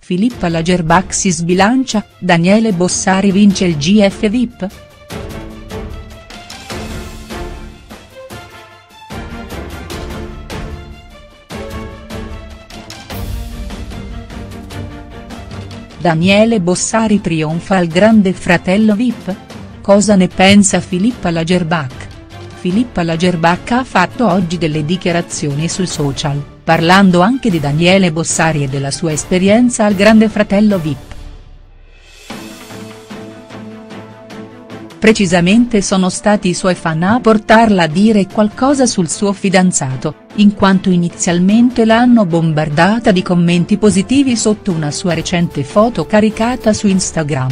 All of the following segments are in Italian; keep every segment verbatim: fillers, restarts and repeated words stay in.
Filippa Lagerbach si sbilancia, Daniele Bossari vince il G F V I P?. Daniele Bossari trionfa al Grande Fratello V I P?. Cosa ne pensa Filippa Lagerbach?. Filippa Lagerbach ha fatto oggi delle dichiarazioni sui social, parlando anche di Daniele Bossari e della sua esperienza al Grande Fratello V I P. Precisamente sono stati i suoi fan a portarla a dire qualcosa sul suo fidanzato, in quanto inizialmente l'hanno bombardata di commenti positivi sotto una sua recente foto caricata su Instagram.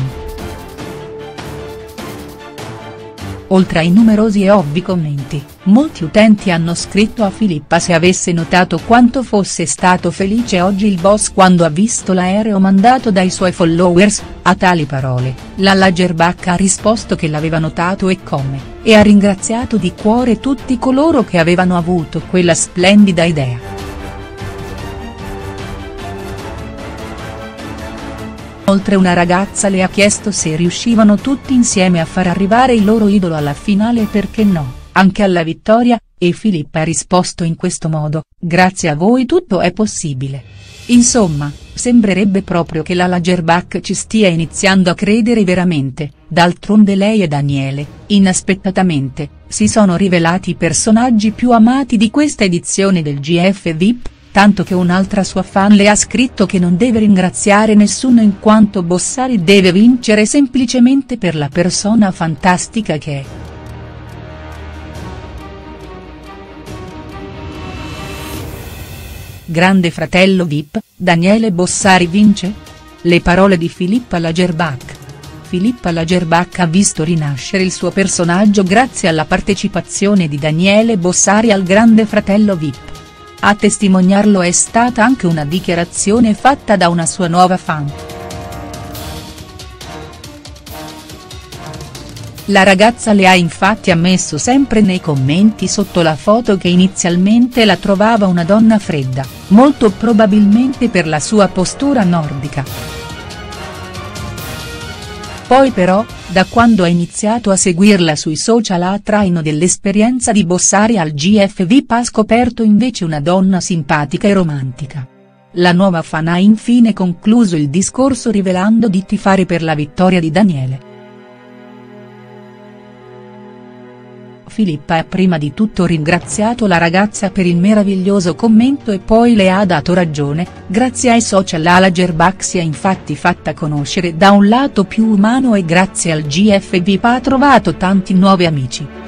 Oltre ai numerosi e ovvi commenti, molti utenti hanno scritto a Filippa se avesse notato quanto fosse stato felice oggi il boss quando ha visto l'aereo mandato dai suoi followers. A tali parole, la Lagerbach ha risposto che l'aveva notato e come, e ha ringraziato di cuore tutti coloro che avevano avuto quella splendida idea. Inoltre una ragazza le ha chiesto se riuscivano tutti insieme a far arrivare il loro idolo alla finale e perché no, anche alla vittoria, e Filippa ha risposto in questo modo: grazie a voi tutto è possibile. Insomma, sembrerebbe proprio che la Lagerbach ci stia iniziando a credere veramente, d'altronde lei e Daniele, inaspettatamente, si sono rivelati i personaggi più amati di questa edizione del G F V I P, tanto che un'altra sua fan le ha scritto che non deve ringraziare nessuno in quanto Bossari deve vincere semplicemente per la persona fantastica che è. Grande Fratello V I P, Daniele Bossari vince? Le parole di Filippa Lagerbach. Filippa Lagerbach ha visto rinascere il suo personaggio grazie alla partecipazione di Daniele Bossari al Grande Fratello V I P. A testimoniarlo è stata anche una dichiarazione fatta da una sua nuova fan. La ragazza le ha infatti ammesso sempre nei commenti sotto la foto che inizialmente la trovava una donna fredda, molto probabilmente per la sua postura nordica. Poi però, da quando ha iniziato a seguirla sui social a traino dell'esperienza di Bossari al G F V I P ha scoperto invece una donna simpatica e romantica. La nuova fan ha infine concluso il discorso rivelando di tifare per la vittoria di Daniele. Filippa ha prima di tutto ringraziato la ragazza per il meraviglioso commento e poi le ha dato ragione, grazie ai social la Lagerbach si è infatti fatta conoscere da un lato più umano e grazie al G F V I P ha trovato tanti nuovi amici.